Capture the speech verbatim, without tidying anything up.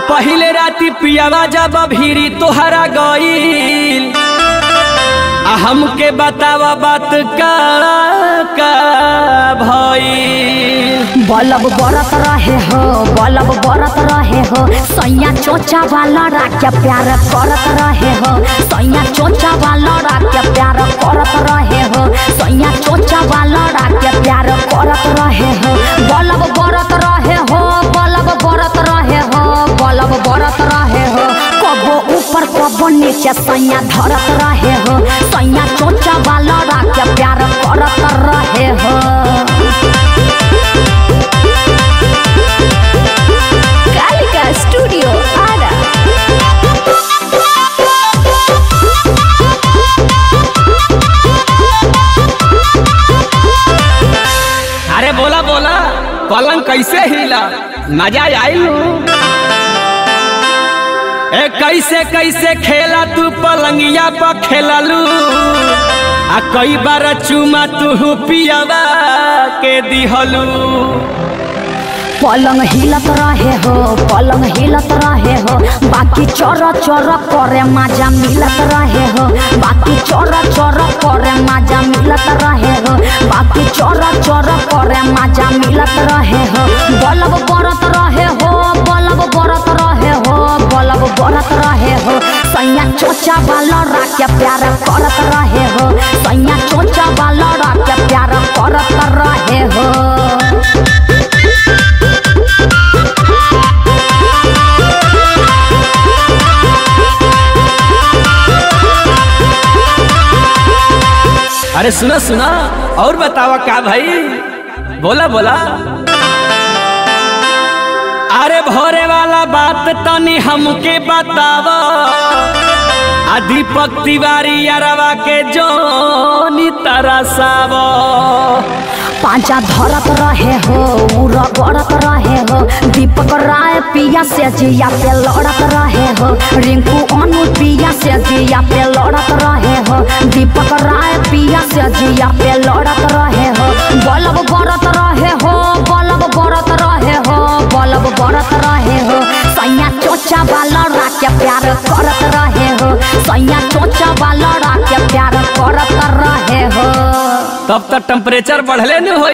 पहिले राती पियावा जब भीरी तोहरा गईल आ हमके बतावा बात का का भईल। बलब बरत रहे हो बलब बरत रहे हो सैया चोचा वाला राख्या प्यार करत रहे हो सैया चोचा वाला राख्या प्यार करत रहे हो सैया चोचा वाला राख्या प्यार करत रहे हो। बलब बरत रहे हो बलब बरत रहे हो बलब बरत रहे हो कबो ऊपर कबो नीचे सैया धरत रहे हो सैया चोचा वाला राख्या प्यार करत रहे हो। कालिका स्टूडियो आरा। अरे बोला बोला पलंग कैसे हिला मजा आई ए कैसे कैसे खेला तू पलंगिया पर खेललू आ कई बार चुमा तू पियावा के दिहलू। पलंग हिलत रहे हो पलंग हिलत रहे हो बाकी चोर चोर करे मजा मिलत रहे हो बाकी चोर चोर करे मजा मिलत रहे हो बाकी चोर चोर करे मजा मिलत रहे हो। बलब बरत रहे हो बलब बरत रहे हो बलब बरत रहे हो सैया चोचा वाला राख्या प्यार करत रहे हो सैया चोचा वाला राख्या प्यार करत रहे हो। अरे सुना सुना और बतावा क्या भाई बोला बोला। अरे भोरे वाला बात तनी हमके बतावा आ दीपक तिवारी अरवा के जोनी तरसावा। पांचा धरत रहे हो उरा गड़त रहे हो दीपक राय पिया से जिया पे लड़त रहे हो रिंकू अनु पिया से जिया पे लड़त रहे हो दीपक राय पिया से जिया पे लड़त रहे हो। बलब बरत रहे हो बलब बरत रहे हो बलब बरत रहे हो सैया चोचा वाला राख्या प्यार करत रहे हो सैया चोचा वाला राख्या प्यार करत रहे हो। तब तक टेम्परेचर बढ़ले न हो